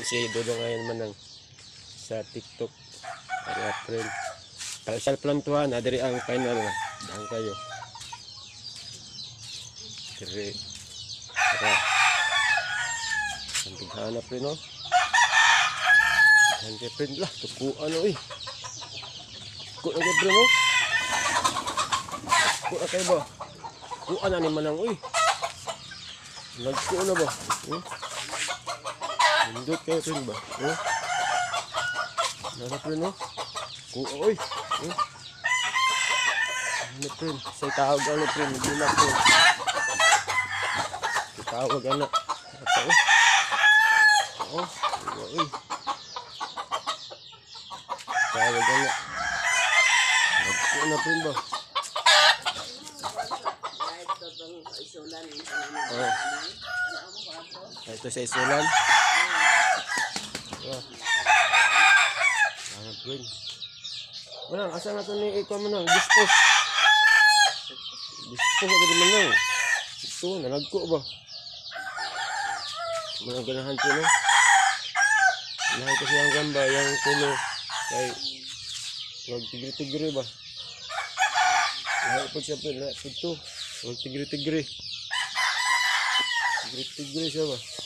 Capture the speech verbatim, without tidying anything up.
Si Dodo ngayon manang sa TikTok. Ari April. Kalsal plantuhan, adiri ang final na. Daan kayo. Diri. Tara. Ang hanap rin, no? Ang April lah, tukuan, no, eh. Tukuan ang April, no? Tukuan kayo ba? Tukuan na ni manang, uy. Nagkuan na ba? Hmm? Hindot kayo rin ba? Oh? Nanap rin, no? Kuha, oy! Oh? Nanap rin. Say tawag ano rin. Hindi na rin. Say tawag ano. Ito, oh. Oh, oy. Tawag ano. Nagkuha na rin ba? Oh. Ito sa isulan. Oh. Sangat green. Manang, asa na ito ni ikaw manang? Dispose. Dispose ako din manang. Ito, nalagko ba? Manang ganahan ko, no? Ganahan ko siyang gamba, yung kulo. Kay, huwag tigri-tigri ba? Lahat po siya po, lahat po ito. Huwag tigri-tigri. Tigri-tigri siya ba?